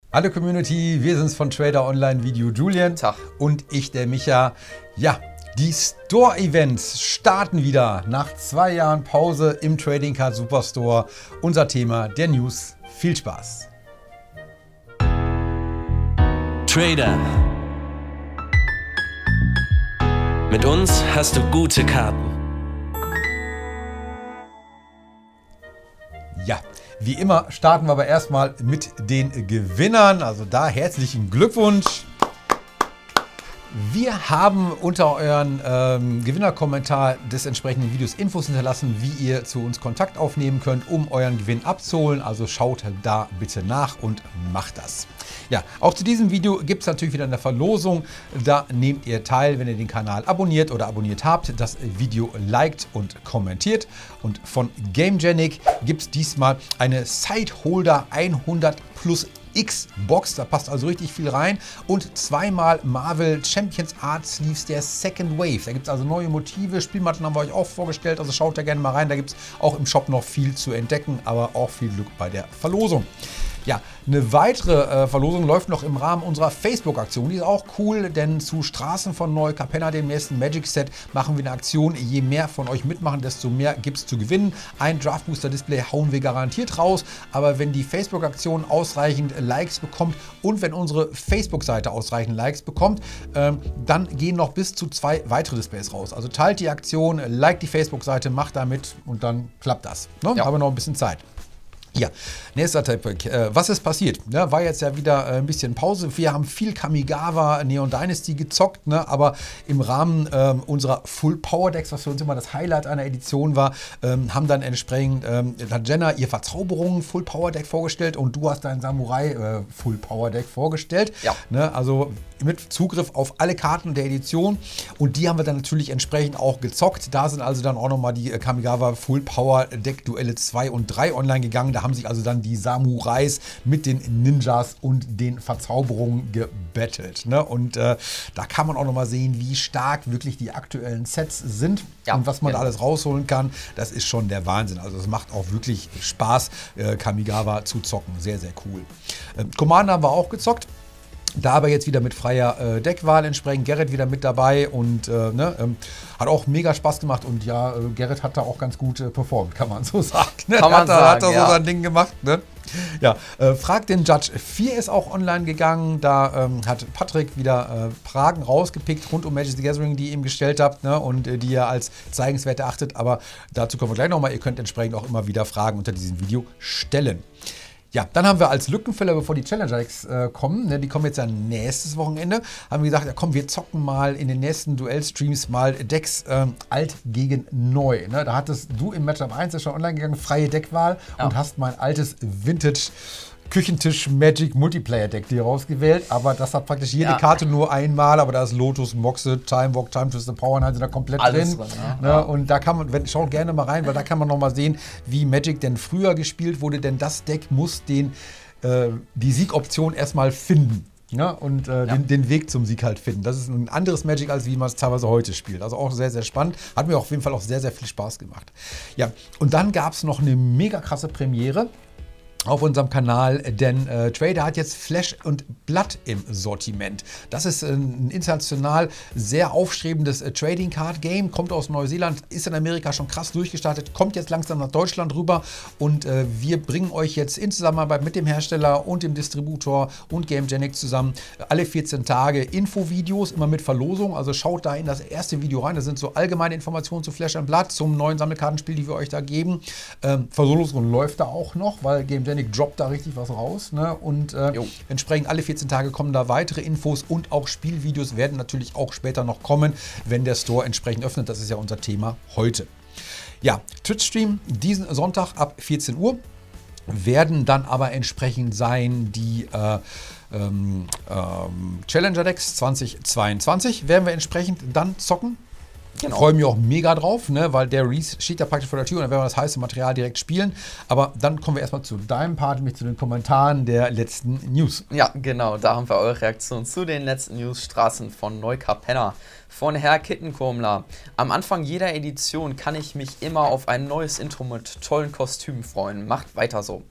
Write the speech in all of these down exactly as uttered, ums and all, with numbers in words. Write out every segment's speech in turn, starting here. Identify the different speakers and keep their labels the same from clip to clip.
Speaker 1: Hallo Community, wir sind's von Trader Online Video, Julian.
Speaker 2: Tag.
Speaker 1: Und ich, der Micha. Ja, die Store-Events starten wieder nach zwei Jahren Pause im Trading Card Superstore. Unser Thema der News. Viel Spaß.
Speaker 3: Trader. Mit uns hast du gute Karten.
Speaker 1: Ja, wie immer starten wir aber erstmal mit den Gewinnern. Also da herzlichen Glückwunsch. Wir haben unter euren ähm, Gewinnerkommentar des entsprechenden Videos Infos hinterlassen, wie ihr zu uns Kontakt aufnehmen könnt, um euren Gewinn abzuholen. Also schaut da bitte nach und macht das. Ja, auch zu diesem Video gibt es natürlich wieder eine Verlosung. Da nehmt ihr teil, wenn ihr den Kanal abonniert oder abonniert habt, das Video liked und kommentiert. Und von GameGenic gibt es diesmal eine Sideholder hundert plus X-Box, da passt also richtig viel rein, und zweimal Marvel Champions Art Sleeves der Second Wave. Da gibt es also neue Motive, Spielmatten haben wir euch auch vorgestellt, also schaut da gerne mal rein, da gibt es auch im Shop noch viel zu entdecken, aber auch viel Glück bei der Verlosung. Ja, eine weitere äh, Verlosung läuft noch im Rahmen unserer Facebook-Aktion. Die ist auch cool, denn zu Straßen von Neukapenna, dem nächsten Magic-Set, machen wir eine Aktion. Je mehr von euch mitmachen, desto mehr gibt es zu gewinnen. Ein Draft Booster Display hauen wir garantiert raus, aber wenn die Facebook-Aktion ausreichend Likes bekommt und wenn unsere Facebook-Seite ausreichend Likes bekommt, ähm, dann gehen noch bis zu zwei weitere Displays raus. Also teilt die Aktion, liked die Facebook-Seite, macht damit und dann klappt das. Ne? Ja. Haben wir noch ein bisschen Zeit. Ja, nächster Topic. Äh, was ist passiert? Ja, war jetzt ja wieder äh, ein bisschen Pause. Wir haben viel Kamigawa Neon Dynasty gezockt, ne? Aber im Rahmen ähm, unserer Full Power Decks, was für uns immer das Highlight einer Edition war, ähm, haben dann entsprechend, ähm, hat Jenna ihr Verzauberungen Full Power Deck vorgestellt und du hast dein Samurai äh, Full Power Deck vorgestellt. Ja. Ne? Also mit Zugriff auf alle Karten der Edition, und die haben wir dann natürlich entsprechend auch gezockt. Da sind also dann auch nochmal die äh, Kamigawa Full Power Deck Duelle zwei und drei online gegangen. Da haben sich also dann die Samurais mit den Ninjas und den Verzauberungen gebettelt. Ne? Und äh, da kann man auch noch mal sehen, wie stark wirklich die aktuellen Sets sind, ja, und was man genau da alles rausholen kann. Das ist schon der Wahnsinn. Also es macht auch wirklich Spaß, äh, Kamigawa zu zocken. Sehr, sehr cool. Ähm, Commander haben wir auch gezockt. Da aber jetzt wieder mit freier äh, Deckwahl entsprechend. Gerrit wieder mit dabei und äh, ne, ähm, hat auch mega Spaß gemacht. Und ja, äh, Gerrit hat da auch ganz gut äh, performt, kann man so sagen. Ne?
Speaker 2: Kann man
Speaker 1: hat,
Speaker 2: sagen,
Speaker 1: hat da
Speaker 2: ja.
Speaker 1: so sein Ding gemacht. Ne? Ja, äh, Frag den Judge vier ist auch online gegangen. Da ähm, hat Patrick wieder äh, Fragen rausgepickt rund um Magic the Gathering, die ihr ihm gestellt habt, ne? Und äh, die ihr als zeigenswert erachtet. Aber dazu kommen wir gleich nochmal. Ihr könnt entsprechend auch immer wieder Fragen unter diesem Video stellen. Ja, dann haben wir als Lückenfüller, bevor die Challenger-Decks äh, kommen, ne, die kommen jetzt ja nächstes Wochenende, haben wir gesagt, ja komm, wir zocken mal in den nächsten Duell-Streams mal Decks ähm, alt gegen neu. Ne? Da hattest du im Matchup eins ja schon online gegangen, freie Deckwahl, ja, und hast mein altes Vintage Küchentisch Magic Multiplayer Deck dir rausgewählt, aber das hat praktisch jede ja. Karte nur einmal, aber da ist Lotus, Moxe, Time Walk, Time Twister, Power Nine sind da komplett
Speaker 2: alles
Speaker 1: drin.
Speaker 2: drin ja.
Speaker 1: Ne? Ja. Und da kann man, wenn, schaut gerne mal rein, weil da kann man noch mal sehen, wie Magic denn früher gespielt wurde, denn das Deck muss den, äh, die Siegoption erstmal finden. Ja, und äh, ja. den, den Weg zum Sieg halt finden. Das ist ein anderes Magic, als wie man es teilweise heute spielt. Also auch sehr, sehr spannend. Hat mir auf jeden Fall auch sehr, sehr viel Spaß gemacht. Ja, und dann gab es noch eine mega krasse Premiere auf unserem Kanal, denn äh, Trader hat jetzt Flash und Blood im Sortiment. Das ist äh, ein international sehr aufstrebendes äh, Trading Card Game, kommt aus Neuseeland, ist in Amerika schon krass durchgestartet, kommt jetzt langsam nach Deutschland rüber, und äh, wir bringen euch jetzt in Zusammenarbeit mit dem Hersteller und dem Distributor und GameGenic zusammen alle vierzehn Tage Infovideos, immer mit Verlosung. Also schaut da in das erste Video rein, das sind so allgemeine Informationen zu Flash und Blood, zum neuen Sammelkartenspiel, die wir euch da geben. Ähm, Verlosung läuft da auch noch, weil GameGenic droppt da richtig was raus, ne? Und äh, entsprechend alle vierzehn Tage kommen da weitere Infos, und auch Spielvideos werden natürlich auch später noch kommen, wenn der Store entsprechend öffnet. Das ist ja unser Thema heute. Ja, Twitch-Stream diesen Sonntag ab vierzehn Uhr werden dann aber entsprechend sein die äh, ähm, ähm, Challenger Decks zwanzig zweiundzwanzig werden wir entsprechend dann zocken. Genau. Freue mich auch mega drauf, ne, weil der Reese steht da praktisch vor der Tür und dann werden wir das heiße Material direkt spielen. Aber dann kommen wir erstmal zu deinem Part, nämlich zu den Kommentaren der letzten News.
Speaker 2: Ja, genau, da haben wir eure Reaktion zu den letzten News. Straßen von Neukapenna. Von Herr Kittenkurmler. Am Anfang jeder Edition kann ich mich immer auf ein neues Intro mit tollen Kostümen freuen. Macht weiter so.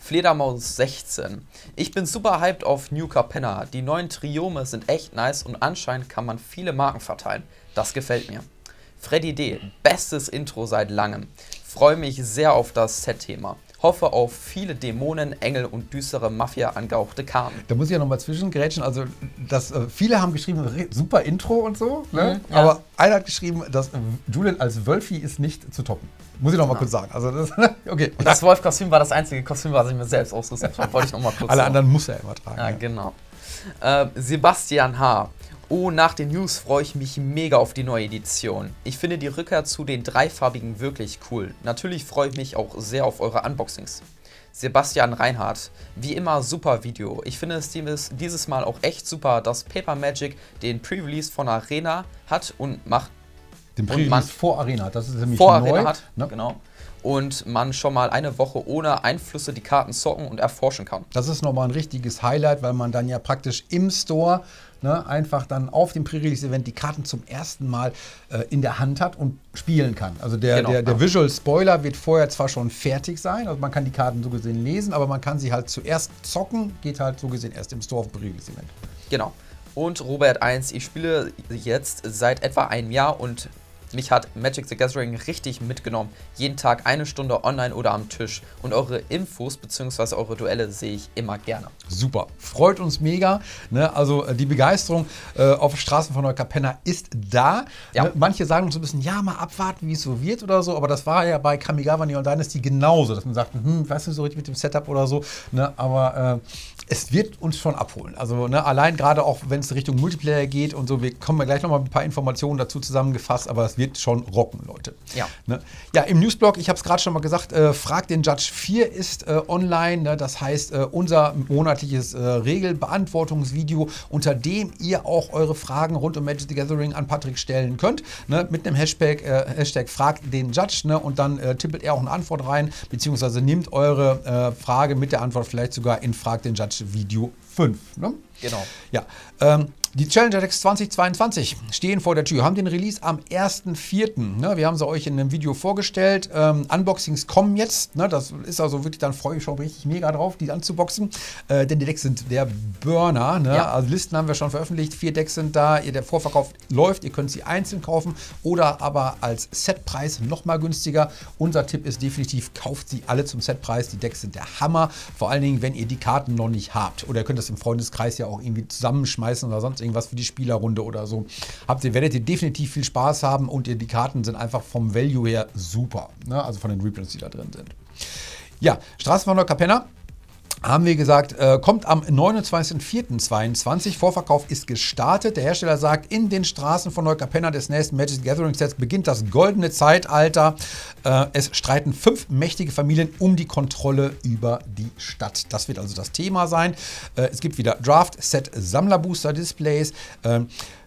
Speaker 2: Fledermaus sechzehn. Ich bin super hyped auf New Capenna. Die neuen Triome sind echt nice und anscheinend kann man viele Marken verteilen. Das gefällt mir. Freddy D. Bestes Intro seit langem. Freue mich sehr auf das Set-Thema. Hoffe auf viele Dämonen, Engel und düstere Mafia angehauchte Karten.
Speaker 1: Da muss ich ja nochmal zwischengrätschen. Also, das, äh, viele haben geschrieben, super Intro und so. Ne?
Speaker 2: Mhm, ja.
Speaker 1: Aber einer hat geschrieben, dass äh, Julian als Wölfi ist nicht zu toppen. Muss ich nochmal ja. kurz sagen. Also das, okay.
Speaker 2: Und das Wolf-Kostüm war das einzige Kostüm, was ich mir selbst ausgesucht habe. Wollte ich nochmal kurz
Speaker 1: Alle
Speaker 2: sagen.
Speaker 1: anderen muss er immer tragen.
Speaker 2: Ja,
Speaker 1: ja.
Speaker 2: genau. Äh, Sebastian H. Oh, nach den News freue ich mich mega auf die neue Edition. Ich finde die Rückkehr zu den dreifarbigen wirklich cool. Natürlich freue ich mich auch sehr auf eure Unboxings. Sebastian Reinhardt, wie immer super Video. Ich finde es dieses Mal auch echt super, dass Paper Magic den Pre-Release von Arena hat und macht.
Speaker 1: Den Pre-Release vor Arena, das ist nämlich
Speaker 2: vor
Speaker 1: neu.
Speaker 2: Arena hat,
Speaker 1: ne?
Speaker 2: Genau. Und man schon mal eine Woche ohne Einflüsse die Karten zocken und erforschen kann.
Speaker 1: Das ist nochmal ein richtiges Highlight, weil man dann ja praktisch im Store ne, einfach dann auf dem Pre-Release-Event die Karten zum ersten Mal äh, in der Hand hat und spielen kann. Also der,
Speaker 2: Genau,
Speaker 1: der, der
Speaker 2: ja.
Speaker 1: Visual Spoiler wird vorher zwar schon fertig sein, also man kann die Karten so gesehen lesen, aber man kann sie halt zuerst zocken, geht halt so gesehen erst im Store auf dem Pre-Release-Event.
Speaker 2: Genau. Und Robert eins, ich spiele jetzt seit etwa einem Jahr und mich hat Magic the Gathering richtig mitgenommen. Jeden Tag eine Stunde online oder am Tisch. Und eure Infos bzw. eure Duelle sehe ich immer gerne.
Speaker 1: Super, freut uns mega. Ne? Also die Begeisterung äh, auf den Straßen von Neukapenna ist da.
Speaker 2: Ja.
Speaker 1: Ne? Manche sagen uns so ein bisschen, ja, mal abwarten, wie es so wird oder so. Aber das war ja bei Kamigawa Neon Dynasty genauso, dass man sagt, hm, weißt du, so richtig mit dem Setup oder so. Ne? Aber äh, es wird uns schon abholen. Also ne, allein gerade auch, wenn es Richtung Multiplayer geht und so, wir kommen ja gleich noch mal ein paar Informationen dazu zusammengefasst, aber es wird schon rocken, Leute.
Speaker 2: Ja.
Speaker 1: Ne? Ja, im Newsblog, ich habe es gerade schon mal gesagt, äh, Frag den Judge vier ist äh, online. Ne? Das heißt, äh, unser monatliches äh, Regelbeantwortungsvideo, unter dem ihr auch eure Fragen rund um Magic the Gathering an Patrick stellen könnt. Ne? Mit einem Hashtag, äh, Hashtag Frag den Judge. Ne? Und dann äh, tippelt er auch eine Antwort rein, beziehungsweise nimmt eure äh, Frage mit der Antwort vielleicht sogar in Frag den Judge Video fünf. Ne?
Speaker 2: Genau.
Speaker 1: Ja, ähm, die Challenger Decks zweitausendzweiundzwanzig stehen vor der Tür, haben den Release am ersten vierten Ne, wir haben sie euch in einem Video vorgestellt. Ähm, Unboxings kommen jetzt. Ne, das ist also wirklich, dann freue ich mich schon richtig mega drauf, die anzuboxen. Äh, denn die Decks sind der Burner. Ne?
Speaker 2: Ja.
Speaker 1: Also Listen haben wir schon veröffentlicht. Vier Decks sind da. Ihr, der Vorverkauf läuft. Ihr könnt sie einzeln kaufen oder aber als Setpreis noch mal günstiger. Unser Tipp ist definitiv, kauft sie alle zum Setpreis. Die Decks sind der Hammer. Vor allen Dingen, wenn ihr die Karten noch nicht habt. Oder ihr könnt das im Freundeskreis ja auch irgendwie zusammenschmeißen oder sonst irgendwas für die Spielerrunde oder so. Habt ihr, werdet ihr definitiv viel Spaß haben und ihr, die Karten sind einfach vom Value her super. Ne? Also von den Reprints, die da drin sind. Ja, Straßen von Neukapenna. Haben wir gesagt, äh, kommt am neunundzwanzigsten vierten zweiundzwanzig. Vorverkauf ist gestartet. Der Hersteller sagt, in den Straßen von Neukapenna des nächsten Magic the Gathering Sets beginnt das goldene Zeitalter. Äh, es streiten fünf mächtige Familien um die Kontrolle über die Stadt. Das wird also das Thema sein. Äh, es gibt wieder Draft, Set, Sammlerbooster-Displays äh,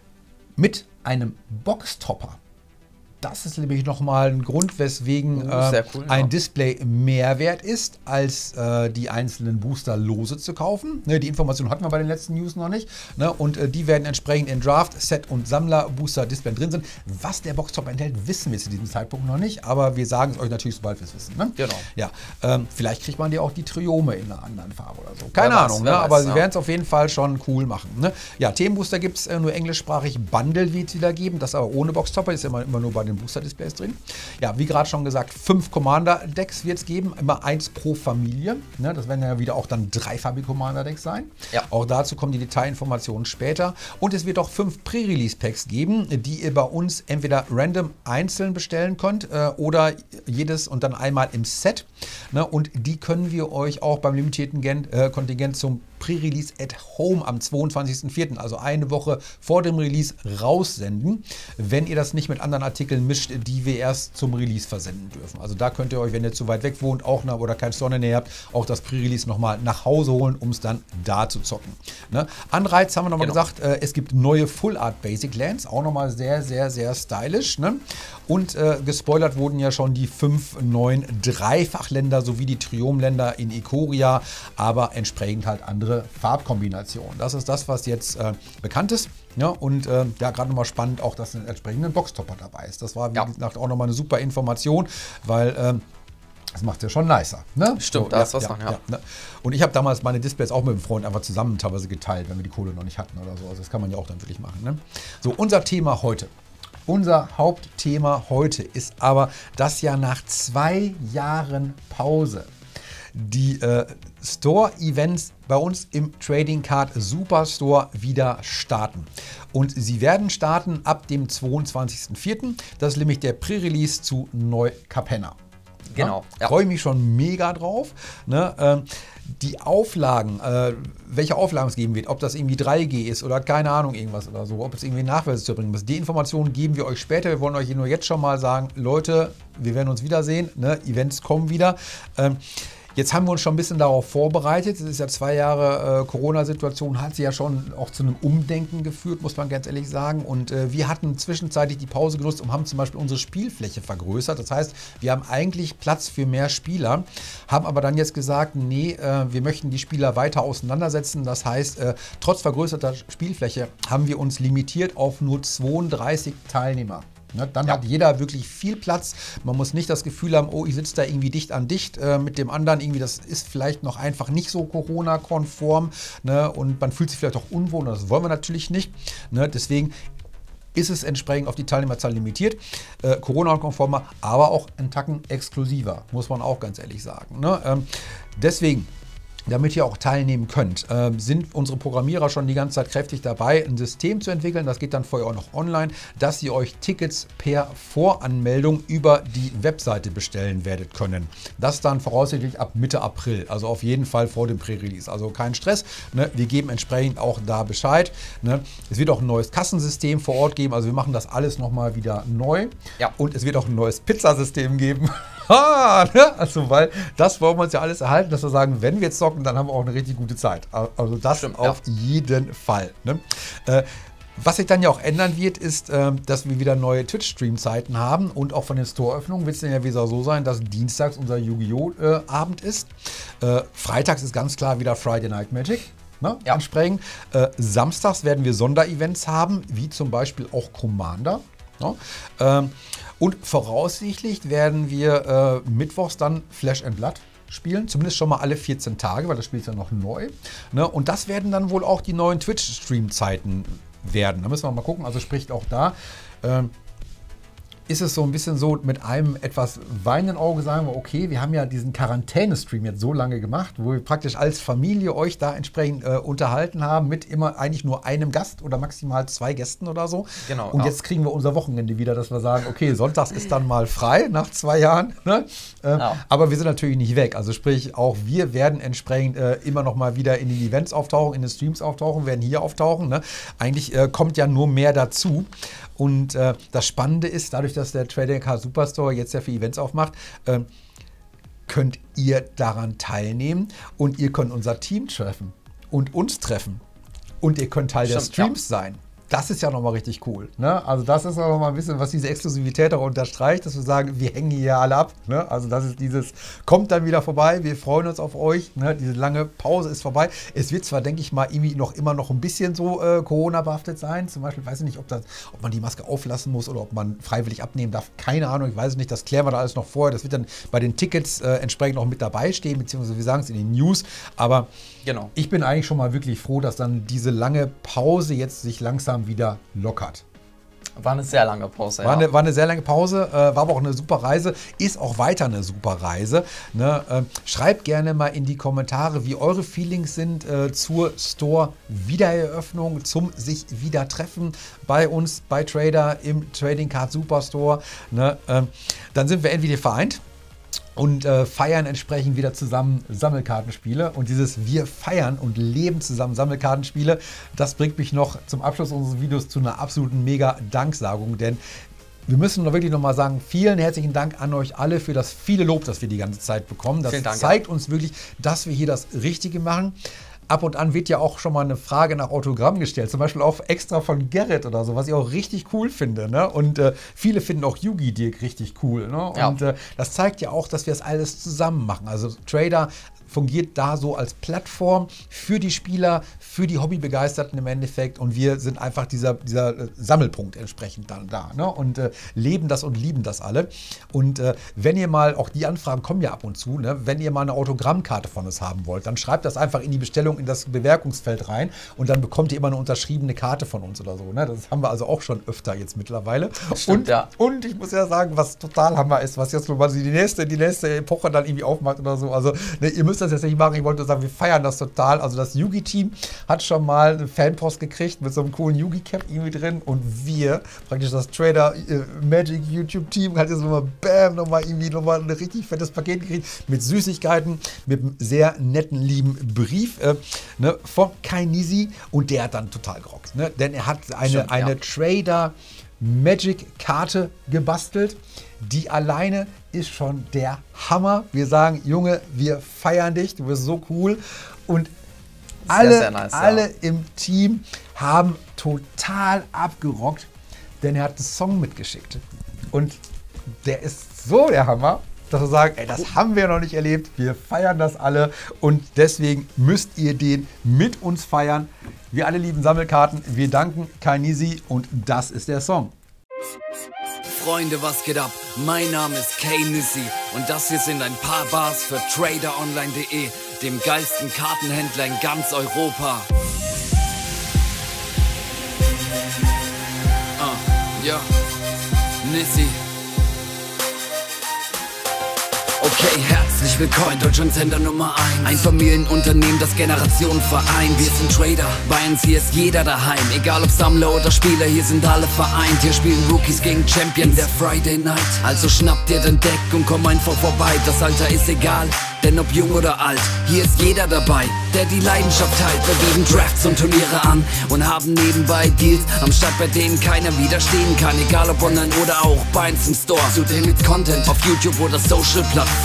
Speaker 1: mit einem Boxtopper. Das ist nämlich nochmal ein Grund, weswegen
Speaker 2: Oh, sehr
Speaker 1: äh,
Speaker 2: cool,
Speaker 1: ein
Speaker 2: ja.
Speaker 1: Display mehr wert ist, als äh, die einzelnen Booster lose zu kaufen. Ne, die Information hatten wir bei den letzten News noch nicht. Ne, und äh, die werden entsprechend in Draft, Set und Sammler-Booster-Display drin sind. Was der Boxtop enthält, wissen wir zu diesem Zeitpunkt noch nicht. Aber wir sagen es euch natürlich, sobald wir es wissen. Ne?
Speaker 2: Genau.
Speaker 1: Ja, ähm, vielleicht kriegt man ja auch die Triome in einer anderen Farbe oder so. Keine
Speaker 2: Wer weiß,
Speaker 1: Ahnung,
Speaker 2: wer
Speaker 1: ne?
Speaker 2: weiß,
Speaker 1: aber sie
Speaker 2: ja.
Speaker 1: werden es auf jeden Fall schon cool machen. Ne? Ja, Themenbooster gibt es äh, nur englischsprachig. Bundle wird es wieder geben. Das aber ohne Boxtopper. Ist immer, immer nur bei den Booster-Displays drin. Ja, wie gerade schon gesagt, fünf Commander-Decks wird es geben, immer eins pro Familie. Ne, das werden ja wieder auch dann dreifarbige Commander-Decks sein.
Speaker 2: Ja.
Speaker 1: Auch dazu kommen die Detailinformationen später. Und es wird auch fünf Pre-Release-Packs geben, die ihr bei uns entweder random einzeln bestellen könnt äh, oder jedes und dann einmal im Set. Ne, und die können wir euch auch beim limitierten Gen äh, Kontingent zum Pre-Release at Home am zweiundzwanzigsten vierten, also eine Woche vor dem Release, raussenden, wenn ihr das nicht mit anderen Artikeln mischt, die wir erst zum Release versenden dürfen. Also da könnt ihr euch, wenn ihr zu weit weg wohnt, auch nach, oder kein Store in der Nähe habt, auch das Pre-Release nochmal nach Hause holen, um es dann da zu zocken. Ne? Anreiz haben wir nochmal
Speaker 2: Genau.
Speaker 1: gesagt, äh, es gibt neue Full Art Basic Lands, auch nochmal sehr, sehr, sehr stylisch. Ne? Und äh, gespoilert wurden ja schon die fünf neuen Dreifachländer sowie die Triomländer in Ikoria, aber entsprechend halt andere Farbkombinationen. Das ist das, was jetzt äh, bekannt ist. Ja, und äh, ja, gerade nochmal spannend auch, dass ein entsprechender Boxtopper dabei ist. Das war, wie
Speaker 2: Ja.
Speaker 1: gesagt, auch nochmal eine super Information, weil ähm, Das macht ja schon nicer. Ne?
Speaker 2: Stimmt,
Speaker 1: so,
Speaker 2: da
Speaker 1: ja,
Speaker 2: ist was
Speaker 1: ja,
Speaker 2: dran, ja.
Speaker 1: ja, ne? Und ich habe damals meine Displays auch mit dem Freund einfach zusammen teilweise geteilt, wenn wir die Kohle noch nicht hatten oder so. Also das kann man ja auch dann wirklich machen. Ne? So, unser Thema heute. Unser Hauptthema heute ist aber, dass ja nach zwei Jahren Pause die äh, Store-Events bei uns im Trading Card Superstore wieder starten. Und sie werden starten ab dem zweiundzwanzigsten vierten Das ist nämlich der Pre-Release zu Neu-Capenna.
Speaker 2: Genau.
Speaker 1: Ja,
Speaker 2: Ja.
Speaker 1: freue ich mich schon mega drauf. Ne? Ähm, die Auflagen, äh, welche Auflagen es geben wird, ob das irgendwie drei G ist oder keine Ahnung irgendwas oder so, ob es irgendwie Nachweise zu bringen muss, die Informationen geben wir euch später. Wir wollen euch nur jetzt schon mal sagen, Leute, wir werden uns wiedersehen, ne? Events kommen wieder. Ähm, Jetzt haben wir uns schon ein bisschen darauf vorbereitet. Es ist ja zwei Jahre äh, Corona-Situation, hat sie ja schon auch zu einem Umdenken geführt, muss man ganz ehrlich sagen. Und äh, wir hatten zwischenzeitlich die Pause genutzt und haben zum Beispiel unsere Spielfläche vergrößert. Das heißt, wir haben eigentlich Platz für mehr Spieler, haben aber dann jetzt gesagt, nee, äh, wir möchten die Spieler weiter auseinandersetzen. Das heißt, äh, trotz vergrößerter Spielfläche haben wir uns limitiert auf nur zweiunddreißig Teilnehmer. Ne, dann
Speaker 2: Ja.
Speaker 1: hat jeder wirklich viel Platz. Man muss nicht das Gefühl haben, oh, ich sitze da irgendwie dicht an dicht äh, mit dem anderen. Irgendwie, das ist vielleicht noch einfach nicht so Corona-konform. Ne, und man fühlt sich vielleicht auch unwohl. Und das wollen wir natürlich nicht. Ne, deswegen ist es entsprechend auf die Teilnehmerzahl limitiert. Äh, Corona-konformer, aber auch einen Tacken exklusiver, muss man auch ganz ehrlich sagen. Ne? Ähm, deswegen, damit ihr auch teilnehmen könnt, äh, sind unsere Programmierer schon die ganze Zeit kräftig dabei, ein System zu entwickeln. Das geht dann vorher auch noch online, dass ihr euch Tickets per Voranmeldung über die Webseite bestellen werdet können. Das dann voraussichtlich ab Mitte April, also auf jeden Fall vor dem Pre-Release. Also kein Stress. Ne? Wir geben entsprechend auch da Bescheid. Ne? Es wird auch ein neues Kassensystem vor Ort geben. Also wir machen das alles nochmal wieder neu.
Speaker 2: Ja.
Speaker 1: Und es wird auch ein neues Pizzasystem geben. Ah, ne? Also, weil das wollen wir uns ja alles erhalten, dass wir sagen, wenn wir zocken, dann haben wir auch eine richtig gute Zeit. Also das
Speaker 2: Stimmt,
Speaker 1: auf
Speaker 2: ja.
Speaker 1: jeden Fall. Ne? Äh, was sich dann ja auch ändern wird, ist, äh, dass wir wieder neue Twitch-Stream-Zeiten haben und auch von den Store-Öffnungen wird es dann ja wieder so sein, dass dienstags unser Yu-Gi-Oh! Äh, Abend ist. Äh, freitags ist ganz klar wieder Friday Night Magic. Ne?
Speaker 2: Ja.
Speaker 1: Entsprechend. Äh, samstags werden wir Sonderevents haben, wie zum Beispiel auch Commander. Ne? Ähm, und voraussichtlich werden wir äh, mittwochs dann Flash and Blood spielen, zumindest schon mal alle vierzehn Tage, weil das Spiel ist ja noch neu. Ne? Und das werden dann wohl auch die neuen Twitch-Stream-Zeiten werden. Da müssen wir mal gucken, also sprich auch da. Ähm, ist es so ein bisschen so mit einem etwas weinenden Auge sagen wir, okay, wir haben ja diesen Quarantäne-Stream jetzt so lange gemacht, wo wir praktisch als Familie euch da entsprechend äh, unterhalten haben mit immer eigentlich nur einem Gast oder maximal zwei Gästen oder so.
Speaker 2: Genau,
Speaker 1: Und
Speaker 2: ja.
Speaker 1: jetzt kriegen wir unser Wochenende wieder, dass wir sagen, okay, sonntags ist dann mal frei nach zwei Jahren. Ne? Äh,
Speaker 2: Ja.
Speaker 1: Aber wir sind natürlich nicht weg. Also sprich, auch wir werden entsprechend äh, immer noch mal wieder in den Events auftauchen, in den Streams auftauchen, werden hier auftauchen. Ne? Eigentlich äh, kommt ja nur mehr dazu. Und äh, das Spannende ist, dadurch, dass der Trading Card Superstore jetzt ja für Events aufmacht, äh, könnt ihr daran teilnehmen und ihr könnt unser Team treffen und uns treffen. Und ihr könnt Teil der
Speaker 2: Stimmt,
Speaker 1: Streams sein. Das ist ja nochmal richtig cool. Ne? Also das ist auch nochmal ein bisschen, was diese Exklusivität auch unterstreicht, dass wir sagen, wir hängen hier alle ab. Ne? Also das ist dieses, kommt dann wieder vorbei, wir freuen uns auf euch. Ne? Diese lange Pause ist vorbei. Es wird zwar, denke ich mal, irgendwie noch immer noch ein bisschen so äh, Corona-behaftet sein. Zum Beispiel, weiß ich nicht, ob, das, ob man die Maske auflassen muss oder ob man freiwillig abnehmen darf. Keine Ahnung, ich weiß es nicht. Das klären wir da alles noch vorher. Das wird dann bei den Tickets äh, entsprechend noch mit dabei stehen, beziehungsweise wir sagen es in den News. Aber
Speaker 2: Genau.
Speaker 1: ich bin eigentlich schon mal wirklich froh, dass dann diese lange Pause jetzt sich langsam wieder lockert.
Speaker 2: War eine sehr lange Pause.
Speaker 1: War,
Speaker 2: ja.
Speaker 1: eine, war eine sehr lange Pause, äh, war aber auch eine super Reise, ist auch weiter eine super Reise. Ne? Ähm, schreibt gerne mal in die Kommentare, wie eure Feelings sind äh, zur Store-Wiedereröffnung, zum sich wieder treffen bei uns, bei Trader im Trading Card Superstore. Ne? Ähm, dann sind wir entweder vereint und äh, feiern entsprechend wieder zusammen Sammelkartenspiele. Und dieses Wir feiern und leben zusammen Sammelkartenspiele, das bringt mich noch zum Abschluss unseres Videos zu einer absoluten mega Danksagung. Denn wir müssen noch wirklich nochmal sagen, vielen herzlichen Dank an euch alle für das viele Lob, das wir die ganze Zeit bekommen. Das
Speaker 2: Vielen Dank,
Speaker 1: zeigt uns wirklich, dass wir hier das Richtige machen. Ab und an wird ja auch schon mal eine Frage nach Autogramm gestellt, zum Beispiel auch extra von Gerrit oder so, was ich auch richtig cool finde. Ne? Und äh, viele finden auch Yugi Dirk richtig cool. Ne?
Speaker 2: Ja.
Speaker 1: Und äh, das zeigt ja auch, dass wir das alles zusammen machen. Also Trader fungiert da so als Plattform für die Spieler, für die Hobbybegeisterten im Endeffekt und wir sind einfach dieser, dieser äh, Sammelpunkt entsprechend dann da, ne? Und äh, leben das und lieben das alle. Und äh, wenn ihr mal, auch die Anfragen kommen ja ab und zu, ne? Wenn ihr mal eine Autogrammkarte von uns haben wollt, dann schreibt das einfach in die Bestellung, in das Bemerkungsfeld rein und dann bekommt ihr immer eine unterschriebene Karte von uns oder so, ne? Das haben wir also auch schon öfter jetzt mittlerweile.
Speaker 2: Stimmt,
Speaker 1: und,
Speaker 2: ja.
Speaker 1: und ich muss ja sagen, was total Hammer ist, was jetzt quasi die nächste, die nächste Epoche dann irgendwie aufmacht oder so. Also ne, ihr müsst das jetzt nicht machen, ich wollte nur sagen, wir feiern das total. Also das Yugi-Team hat schon mal eine Fanpost gekriegt mit so einem coolen Yugi-Cap irgendwie drin und wir, praktisch das Trader äh, Magic YouTube-Team, hat jetzt nochmal bam, nochmal irgendwie nochmal ein richtig fettes Paket gekriegt mit Süßigkeiten, mit einem sehr netten, lieben Brief äh, ne, von Kainisi und der hat dann total gerockt, ne? Denn er hat eine,
Speaker 2: Stimmt,
Speaker 1: eine
Speaker 2: ja.
Speaker 1: Trader Magic-Karte gebastelt. Die alleine ist schon der Hammer. Wir sagen, Junge, wir feiern dich, du bist so cool. Und alle,
Speaker 2: sehr, sehr nice,
Speaker 1: alle
Speaker 2: ja.
Speaker 1: im Team haben total abgerockt, denn er hat einen Song mitgeschickt. Und der ist so der Hammer, dass wir sagen, ey, das haben wir noch nicht erlebt, wir feiern das alle und deswegen müsst ihr den mit uns feiern. Wir alle lieben Sammelkarten, wir danken Kainisi und das ist der Song.
Speaker 4: Freunde, was geht ab? Mein Name ist Kainisi und das hier sind ein paar Bars für Trader Online punkt de, dem geilsten Kartenhändler in ganz Europa. Ah, ja, Nissi. Okay, herzlich willkommen, Deutschland Sender Nummer eins. Ein Familienunternehmen, das Generationen vereint. Wir sind Trader, bei uns hier ist jeder daheim. Egal ob Sammler oder Spieler, hier sind alle vereint. Hier spielen Rookies gegen Champions der Friday Night. Also schnapp dir den Deck und komm einfach vorbei. Das Alter ist egal, denn ob jung oder alt, hier ist jeder dabei, der die Leidenschaft teilt. Wir bieten Drafts und Turniere an und haben nebenbei Deals am Start, bei denen keiner widerstehen kann. Egal ob online oder auch bei uns im Store. Zudem mit Content auf YouTube oder Social-Plattformen.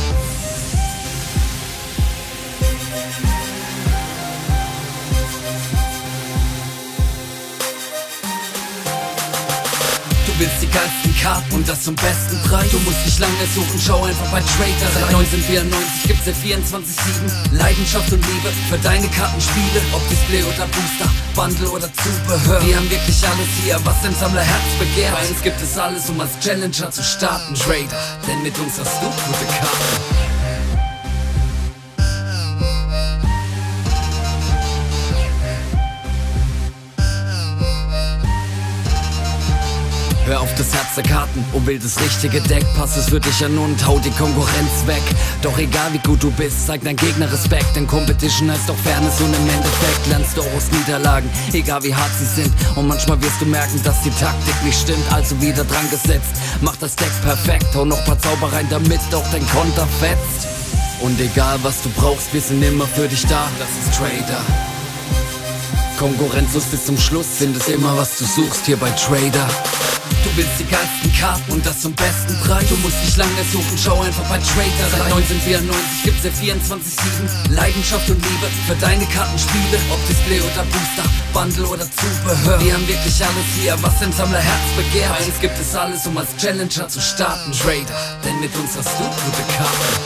Speaker 4: Du willst die geilsten Karten und das zum besten Preis. Du musst nicht lange suchen, schau einfach bei Trader. Seit neunzehnhundertvierundneunzig gibt's hier vierundzwanzig sieben Leidenschaft und Liebe für deine Kartenspiele. Ob Display oder Booster, Bundle oder Zubehör. Wir haben wirklich alles hier, was dein Sammlerherz begehrt. Bei uns gibt es alles, um als Challenger zu starten. Trader, denn mit uns hast du gute Karten. Hör auf das Herz der Karten und will das richtige Deck. Pass es für dich an und hau die Konkurrenz weg. Doch egal wie gut du bist, zeig dein Gegner Respekt. Denn Competition heißt doch Fairness und im Endeffekt lernst du auch aus Niederlagen, egal wie hart sie sind. Und manchmal wirst du merken, dass die Taktik nicht stimmt. Also wieder dran gesetzt, mach das Deck perfekt. Hau noch paar Zauber rein, damit auch dein Konter fetzt. Und egal was du brauchst, wir sind immer für dich da. Das ist Trader. Konkurrenzlos bis zum Schluss, findest immer was du suchst hier bei Trader. Du willst die geilsten Karten und das zum besten Preis. Du musst nicht lange suchen, schau einfach bei Trader. Seit neunzehnhundertvierundneunzig gibt's hier vierundzwanzig sieben Leidenschaft und Liebe für deine Kartenspiele. Ob Display oder Booster, Bundle oder Zubehör. Wir haben wirklich alles hier, was dein Sammlerherz begehrt. Bei uns gibt es alles, um als Challenger zu starten. Trader, denn mit uns hast du gute Karten.